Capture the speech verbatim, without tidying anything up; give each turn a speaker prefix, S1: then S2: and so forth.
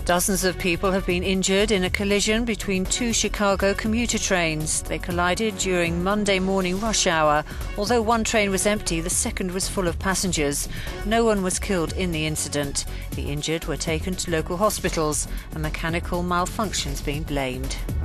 S1: Dozens of people have been injured in a collision between two Chicago commuter trains. They collided during Monday morning rush hour. Although one train was empty, the second was full of passengers. No one was killed in the incident. The injured were taken to local hospitals. A mechanical malfunction's been blamed.